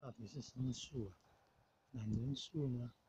到底是什么树啊？懒人树吗？